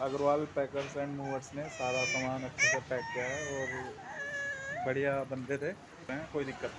Agarwal packers and movers ने सारा सामान अच्छे से पैक किया है और बढ़िया बंदे थे, कोई दिक्कत